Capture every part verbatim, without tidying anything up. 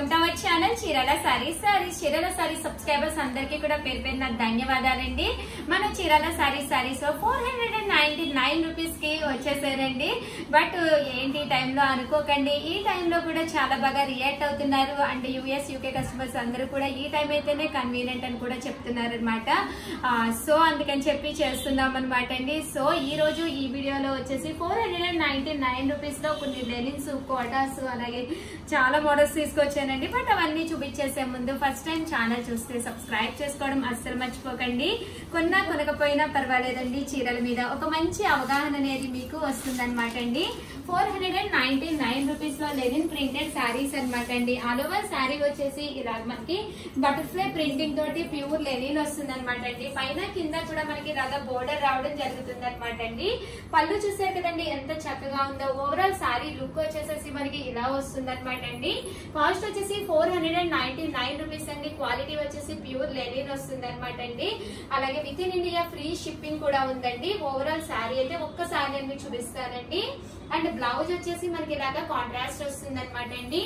Welcome to our channel Chirala sarees. Sarees Chirala sarees subscribers అందరికీ కూడా పేరు పేరున ధన్యవాదాలండి. మన Chirala sarees sarees four hundred and ninety nine rupees కి వచ్చేసారండి. బట్ ఏంటి టైంలో అనుకోకండి, ఈ టైంలో కూడా చాలా బాగా రియాక్ట్ అవుతున్నారు. అండ్ యూఎస్ యూకే కస్టమర్స్ అందరూ కూడా ఈ టైం అయితేనే కన్వీనియంట్ అని కూడా చెప్తున్నారు అనమాట. సో అందుకని చెప్పి చేస్తున్నాం అనమాట అండి. సో ఈ రోజు ఈ వీడియోలో వచ్చేసి four hundred and ninety nine rupees లో కొన్ని లెనిన్స్, కోటాస్, అలాగే చాలా మోడల్స్ తీసుకొచ్చానండి. బట్ అవన్నీ చూపించేసే ముందు ఫస్ట్ టైం ఛానల్ చూస్తే సబ్స్క్రైబ్ చేసుకోవడం అస్సలు మర్చిపోకండి. కొన్నా కొనకపోయినా పర్వాలేదండి, చీరల మీద ఒక మంచి అవగాహన అనేది మీకు వస్తుంది అనమాట అండి. Four hundred and ninety nine rupees లో లెనిన్ ప్రింటెడ్ శారీస్ అనమాట అండి. ఆల్ ఓవర్ శారీ వచ్చేసి ఇలా మనకి బటర్ఫ్లై ప్రింటింగ్ తోటి ప్యూర్ లెనిన్ వస్తుంది అనమాట అండి. పైన కింద కూడా మనకి ఇలాగా బోర్డర్ రావడం జరుగుతుంది అనమాట అండి. పళ్ళు చూసారు కదండి ఎంత చక్కగా ఉందో. ఓవరాల్ శారీ లుక్ వచ్చేసేసి మనకి ఇలా వస్తుంది అనమాట అండి. కాస్ట్ వచ్చేసి four hundred and ninety nine rupees అండి. క్వాలిటీ వచ్చేసి ప్యూర్ లెనిన్ వస్తుంది అనమాట అండి. అలాగే with in India free shipping కూడా ఉందండి. ఓవరాల్ శారీ అయితే ఒక్కసారి నేను మీకు చూపిస్తానండి. అండ్ బ్లౌజ్ వచ్చేసి మనకి ఇలాగా కాంట్రాస్ట్ వస్తుంది అనమాట అండి.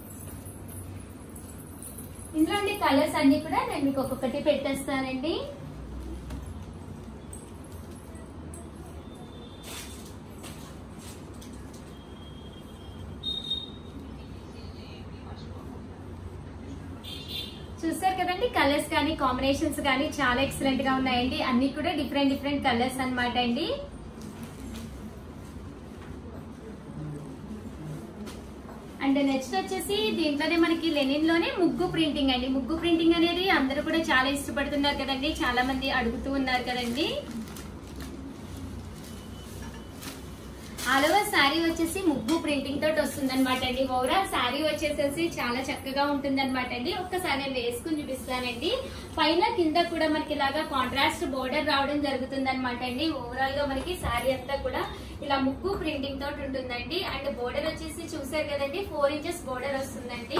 ఇందులో ఉండే కలర్స్ అన్ని కూడా నేను మీకు ఒక్కొక్కటి పెట్టేస్తానండి. చూసారు కదండి, కలర్స్ కానీ కాంబినేషన్స్ కానీ చాలా ఎక్సలెంట్ గా ఉన్నాయండి. అన్ని కూడా డిఫరెంట్ డిఫరెంట్ కలర్స్ అన్నమాట అండి. అండ్ నెక్స్ట్ వచ్చేసి దీంట్లోనే మనకి లెనిన్ లోనే ముగ్గు ప్రింటింగ్ అండి. ముగ్గు ప్రింటింగ్ అనేది అందరూ కూడా చాలా ఇష్టపడుతున్నారు కదండి, చాలా మంది అడుగుతూ ఉన్నారు కదండి. ఆల్ ఓవర్ శారీ వచ్చేసి ముగ్గు ప్రింటింగ్ తోటి వస్తుంది అనమాట అండి. ఓవరాల్ శారీ వచ్చేసేసి చాలా చక్కగా ఉంటుంది అనమాట అండి. ఒక్కసారి నేను వేసుకుని చూపిస్తానండి. పైన కింద కూడా మనకి ఇలాగా కాంట్రాస్ట్ బోర్డర్ రావడం జరుగుతుంది అనమాట అండి. ఓవరాల్ గా మనకి శారీ అంతా కూడా ఇలా ముగ్గు ప్రింటింగ్ తోటి ఉంటుందండి. అండ్ బోర్డర్ వచ్చేసి చూసారు కదండి, ఫోర్ ఇంచెస్ బోర్డర్ వస్తుందండి.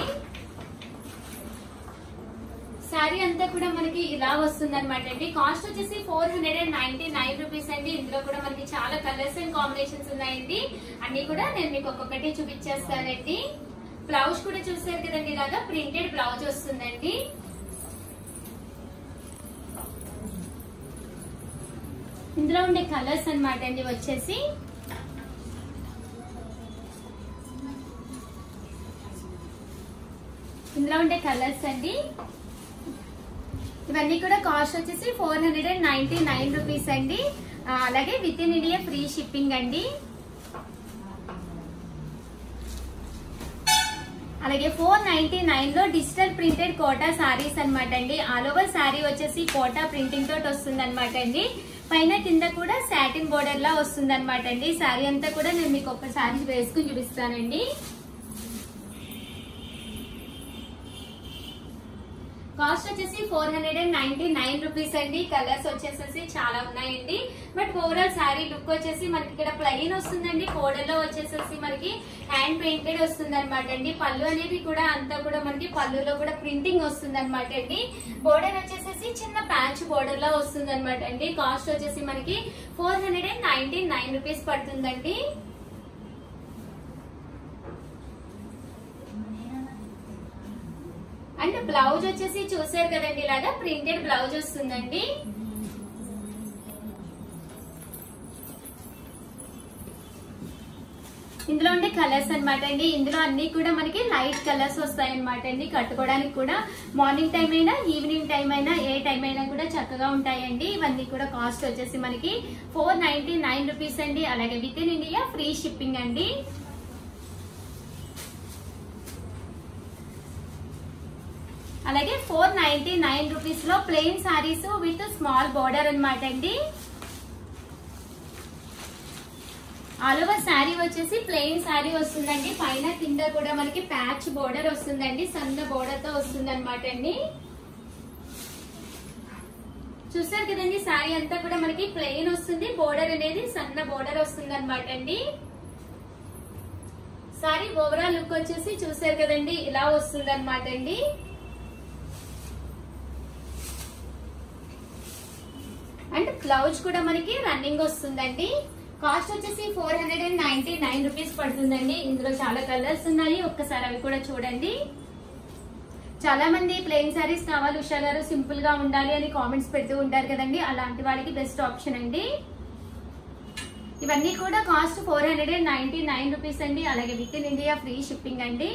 శారీ అంతా కూడా మనకి ఇలా వస్తుంది అనమాట అండి. కాస్ట్ వచ్చేసి four hundred and ninety nine rupees అండి. ఇందులో కూడా మనకి చాలా కలర్స్ అండ్ కాంబినేషన్స్ ఉన్నాయండి. అన్ని కూడా నేను మీకు ఒక్కొక్కటి చూపించేస్తానండి. బ్లౌజ్ కూడా చూసారు కదండి, ఇలాగా ప్రింటెడ్ బ్లౌజ్ వస్తుందండి. ఇందులో ఉండే కలర్స్ అనమాట అండి వచ్చేసి ఇందులో ఉండే కలర్స్ అండి. ఇవన్నీ కూడా కాస్ట్ వచ్చేసి four hundred and ninety nine rupees అండి. అలాగే with in India free shipping అండి. అలాగే ఫోర్ నైన్టీ నైన్ లో డిజిటల్ ప్రింటెడ్ కోటా సారీస్ అనమాట అండి. ఆల్ ఓవర్ శారీ వచ్చేసి కోటా ప్రింటింగ్ తోటి వస్తుంది అనమాట అండి. పైన కింద కూడా సాటిన్ బోర్డర్ లా వస్తుంది అనమాట అండి. శారీ అంతా కూడా నేను మీకు ఒక్కసారి వేసుకుని చూపిస్తానండి. కాస్ట్ వచ్చేసి four hundred and ninety nine rupees అండి. కలర్స్ వచ్చేసేసి చాలా ఉన్నాయండి. బట్ ఓవరాల్ శారీ లుక్ వచ్చేసి మనకి ఇక్కడ ప్లెయిన్ వస్తుందండి. బోర్డర్ లో వచ్చేసేసి మనకి హ్యాండ్ పెయింటెడ్ వస్తుంది అనమాట అండి. పళ్ళు అనేది కూడా అంతా కూడా మనకి పళ్ళులో కూడా ప్రింటింగ్ వస్తుంది అనమాట అండి. బోర్డర్ వచ్చేసేసి చిన్న ప్యాచ్ బోర్డర్ లో వస్తుంది అనమాట అండి. కాస్ట్ వచ్చేసి మనకి four hundred and ninety nine rupees పడుతుందండి. అండ్ బ్లౌజ్ వచ్చేసి చూసారు కదండి, ఇలాగా ప్రింటెడ్ బ్లౌజ్ వస్తుందండి. ఇందులో ఉండే కలర్స్ అనమాట అండి. ఇందులో అన్ని కూడా మనకి లైట్ కలర్స్ వస్తాయి అనమాట అండి. కట్టుకోవడానికి కూడా మార్నింగ్ టైం అయినా ఈవినింగ్ టైం అయినా ఏ టైం అయినా కూడా చక్కగా ఉంటాయండి. ఇవన్నీ కూడా కాస్ట్ వచ్చేసి మనకి ఫోర్ నైన్టీ నైన్ రూపీస్ అండి. అలాగే with in India free shipping అండి. అలాగే ఫోర్ నైన్టీ నైన్ రూపీస్ లో plain saris with small border అనమాట అండి. ఆల్ ఓవర్ శారీ వచ్చేసి ప్లెయిన్ శారీ వస్తుందండి. పైన కింద కూడా మనకి ప్యాచ్ బోర్డర్ వస్తుందండి. సన్న బోర్డర్ తో వస్తుంది అనమాట అండి. చూసారు కదండి, శారీ అంతా కూడా మనకి ప్లెయిన్ వస్తుంది. బోర్డర్ అనేది సన్న బోర్డర్ వస్తుంది అనమాట అండి. శారీ ఓవరాల్ లుక్ వచ్చేసి చూసారు కదండి, ఇలా వస్తుంది అనమాట అండి. అండ్ బ్లౌజ్ కూడా మనకి రన్నింగ్ వస్తుందండి. కాస్ట్ వచ్చేసి four hundred and ninety nine rupees పడుతుందండి. ఇందులో చాలా కలర్స్ ఉన్నాయి, ఒక్కసారి అవి కూడా చూడండి. చాలా మంది ప్లెయిన్ శారీస్ కావాలి ఉషా గారు, సింపుల్ గా ఉండాలి అని కామెంట్స్ పెడుతూ ఉంటారు కదండి, అలాంటి వాళ్ళకి బెస్ట్ ఆప్షన్ అండి. ఇవన్నీ కూడా cost four hundred and ninety nine rupees అండి. అలాగే with in India free shipping అండి.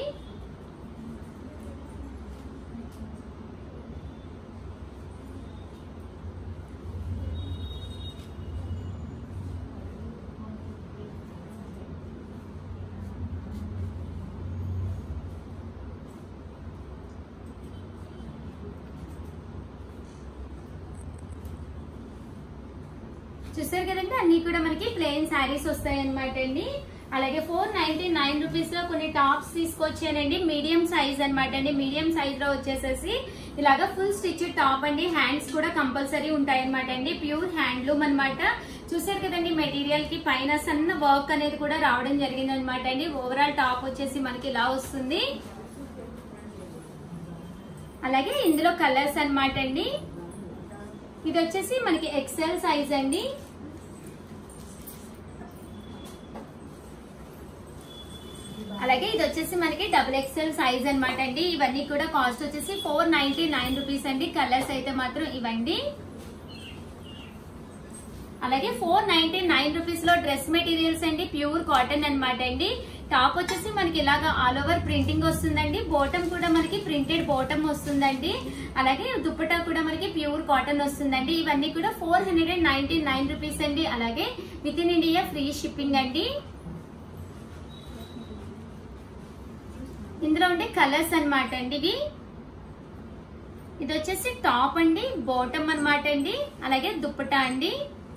చూసారు కదండి, అన్ని కూడా మనకి ప్లెయిన్ శారీస్ వస్తాయి అనమాట అండి. అలాగే ఫోర్ నైన్టీ నైన్ రూపీస్ లో కొన్ని టాప్స్ తీసుకొచ్చానండి. మీడియం సైజ్ అనమాట అండి. మీడియం సైజ్ లో వచ్చేసేసి ఇలాగా ఫుల్ స్టిచ్ టాప్ అండి. హ్యాండ్స్ కూడా కంపల్సరీ ఉంటాయి అనమాట అండి. ప్యూర్ హ్యాండ్లూమ్ అనమాట. చూసారు కదండి, మెటీరియల్ కి పైన సన్న వర్క్ అనేది కూడా రావడం జరిగింది అనమాట అండి. ఓవరాల్ టాప్ వచ్చేసి మనకి ఇలా వస్తుంది. అలాగే ఇందులో కలర్స్ అనమాట అండి. ఇది వచ్చేసి మనకి ఎక్సెల్ సైజ్ అండి. అలాగే ఇది వచ్చేసి మనకి డబుల్ ఎక్సెల్ సైజ్ అనమాట అండి. ఇవన్నీ కూడా కాస్ట్ వచ్చేసి ఫోర్ నైన్టీ నైన్ రూపీస్ అండి. కలర్స్ అయితే మాత్రం ఇవ్వండి. అలాగే ఫోర్ నైన్టీ నైన్ రూపీస్ లో డ్రెస్ మెటీరియల్స్ అండి. ప్యూర్ కాటన్ అనమాట అండి. టాప్ వచ్చేసి మనకి ఇలాగా ఆల్ ఓవర్ ప్రింటింగ్ వస్తుందండి. బాటమ్ కూడా మనకి ప్రింటెడ్ బాటమ్ వస్తుందండి. అలాగే దుప్పటా కూడా మనకి ప్యూర్ కాటన్ వస్తుందండి. ఇవన్నీ కూడా four hundred and ninety nine rupees అండి. అలాగే with in India free shipping అండి. ఇందులో ఉండే కలర్స్ అనమాట అండి ఇవి. ఇది వచ్చేసి టాప్ అండి, బాటమ్ అనమాట అండి. అలాగే దుప్పటా అండి.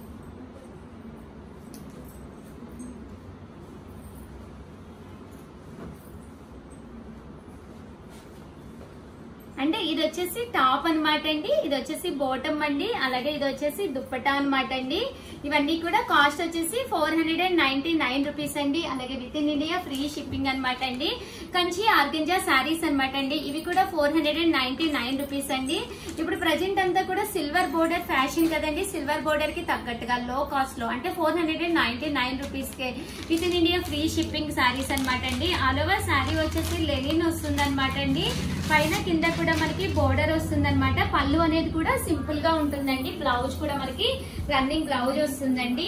అంటే ఇది వచ్చేసి టాప్ అనమాట అండి. ఇది వచ్చేసి బాటమ్ అండి. అలాగే ఇది వచ్చేసి దుప్పటా అనమాట అండి. ఇవన్నీ కూడా కాస్ట్ వచ్చేసి four hundred and ninety nine rupees అండి. అలాగే with in India free shipping అనమాట అండి. కంచి ఆర్గంజా శారీస్ అనమాట అండి. ఇవి కూడా four hundred and ninety nine rupees అండి. ఇప్పుడు ప్రజెంట్ అంతా కూడా సిల్వర్ బోర్డర్ ఫ్యాషన్ కదండి. సిల్వర్ బోర్డర్ కి తగ్గట్టుగా లో కాస్ట్ లో అంటే four hundred and ninety nine rupees కే with in India free shipping saris అనమాట అండి. ఆల్ ఓవర్ శారీ వచ్చేసి లెనిన్ వస్తుంది అనమాట అండి. పైన కింద కూడా మనకి బోర్డర్ వస్తుంది అనమాట. పళ్ళు అనేది కూడా సింపుల్ గా ఉంటుందండి. బ్లౌజ్ కూడా మనకి రన్నింగ్ బ్లౌజ్ వస్తుందండి.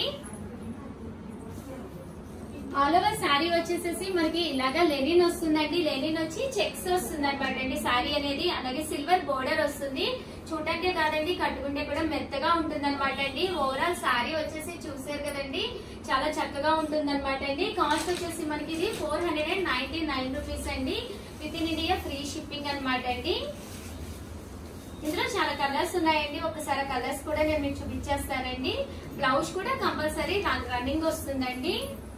ఆల్ ఓవర్ శారీ వచ్చేసేసి మనకి ఇలాగా లెనిన్ వస్తుందండి. లెనిన్ వచ్చి చెక్స్ వస్తుంది అనమాట అండి శారీ అనేది. అలాగే సిల్వర్ బోర్డర్ వస్తుంది. చూడటానికే కాదండి, కట్టుకుంటే కూడా మెత్తగా ఉంటుంది అనమాట అండి. ఓవరాల్ శారీ వచ్చేసి చూసారు కదండి, చాలా చక్కగా ఉంటుంది అనమాట అండి. కాస్ట్ వచ్చేసి మనకి ఇది four hundred and ninety nine rupees అండి. With in India free shipping అనమాట అండి. ఇందులో చాలా కలర్స్ ఉన్నాయండి. ఒకసారి కలర్స్ కూడా నేను మీకు చూపించేస్తానండి. బ్లౌజ్ కూడా కంపల్సరీ రన్నింగ్ వస్తుందండి.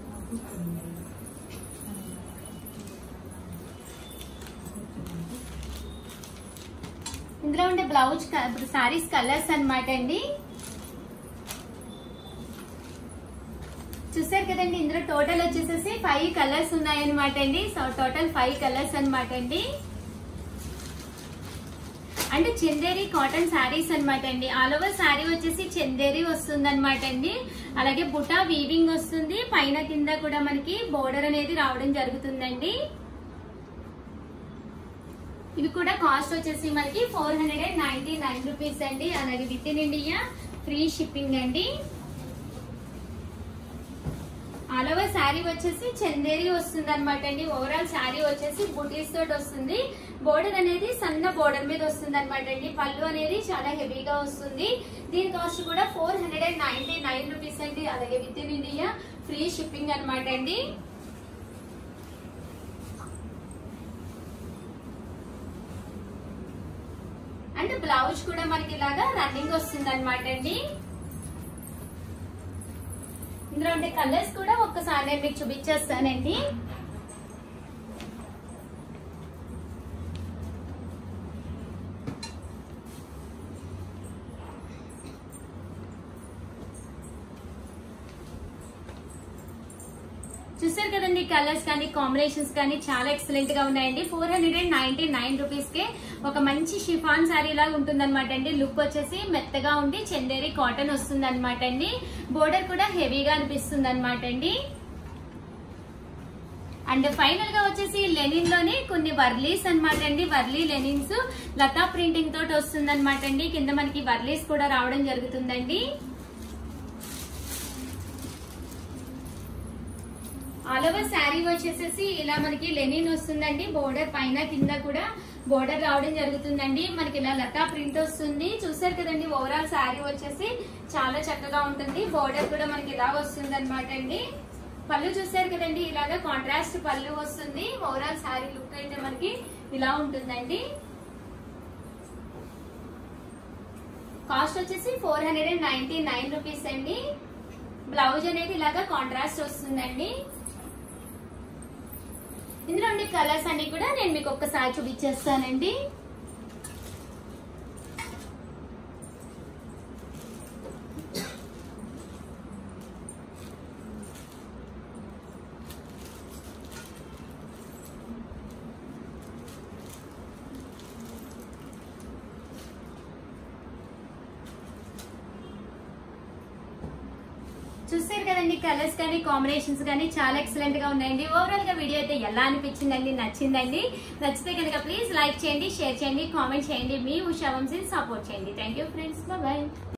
ఇందులో ఉండే బ్లౌజ్ సారీస్ కలర్స్ అనమాట అండి. చూసారు కదండి, ఇందులో టోటల్ వచ్చేసేసి ఫైవ్ కలర్స్ ఉన్నాయన్నమాట అండి. సో టోటల్ ఫైవ్ కలర్స్ అనమాట అండి. అంటే చందేరి కాటన్ శారీస్ అనమాట అండి. ఆల్ ఓవర్ శారీ వచ్చేసి చందేరి వస్తుంది అనమాట అండి. అలాగే బుటా వీవింగ్ వస్తుంది. పైన కింద కూడా మనకి బోర్డర్ అనేది రావడం జరుగుతుందండి. ఇవి కూడా కాస్ట్ వచ్చేసి మనకి four hundred and ninety nine rupees అండి. అలాగే with in India free shipping అండి. ఆల్ ఓవర్ శారీ వచ్చేసి చందేరి వస్తుంది అనమాట అండి. ఓవరాల్ శారీ వచ్చేసి బుటీస్ తోటి వస్తుంది. బోర్డర్ అనేది సన్న బోర్డర్ మీద వస్తుంది అనమాట అండి. పళ్ళు అనేది చాలా హెవీగా వస్తుంది. దీని కాస్ట్ కూడా four hundred and ninety nine rupees అండి. అలాగే with in India free shipping అనమాట అండి. అండ్ బ్లౌజ్ కూడా మనకి ఇలాగా రన్నింగ్ వస్తుంది అనమాట అండి. ఇందులో ఉండే కలర్స్ కూడా ఒక్కసారి నేను మీకు చూపించేస్తానండి. చూసారు కదండి, కలర్స్ కానీ కాంబినేషన్స్ కానీ చాలా ఎక్సలెంట్ గా ఉన్నాయండి. Four hundred and ninety nine rupees కే ఒక మంచి షిఫాన్ శారీ లాగా ఉంటుంది అనమాట అండి. లుక్ వచ్చేసి మెత్తగా ఉండి చందేరి కాటన్ వస్తుంది అనమాట అండి. బోర్డర్ కూడా హెవీగా అనిపిస్తుంది అనమాట అండి. అండ్ ఫైనల్ గా వచ్చేసి లెనిన్ లోనే కొన్ని వర్లీస్ అనమాట అండి. వర్లీ లెనిన్స్ లతా ప్రింటింగ్ తోటి వస్తుంది అనమాట అండి. కింద మనకి వర్లీస్ కూడా రావడం జరుగుతుందండి. ఆల్ ఓవర్ శారీ వచ్చేసేసి ఇలా మనకి లెనిన్ వస్తుందండి. బోర్డర్ పైన కింద కూడా బోర్డర్ రావడం జరుగుతుందండి. మనకి ఇలా లతా ప్రింట్ వస్తుంది. చూసారు కదండి, ఓవరాల్ శారీ వచ్చేసి చాలా చక్కగా ఉంటుంది. బోర్డర్ కూడా మనకి ఇలా వస్తుంది అనమాట అండి. పళ్ళు చూసారు కదండి, ఇలాగా కాంట్రాస్ట్ పళ్ళు వస్తుంది. ఓవరాల్ శారీ లుక్ అయితే మనకి ఇలా ఉంటుందండి. కాస్ట్ వచ్చేసి four hundred and ninety nine rupees అండి. బ్లౌజ్ అనేది ఇలాగా కాంట్రాస్ట్ వస్తుందండి. ఇందులో ఉండే కలర్స్ అన్ని కూడా నేను మీకు ఒక్కసారి చూపించేస్తానండి. చూసారు కదండి, కలర్స్ కానీ కాంబినేషన్స్ కానీ చాలా ఎక్సలెంట్ గా ఉన్నాయండి. ఓవరాల్ గా వీడియో అయితే ఎలా అనిపించిందండి? నచ్చిందండి? నచ్చితే కనుక ప్లీజ్ లైక్ చేయండి, షేర్ చేయండి, కామెంట్ చేయండి. మీ ఉషా వంశీని సపోర్ట్ చేయండి. Thank you friends, bye.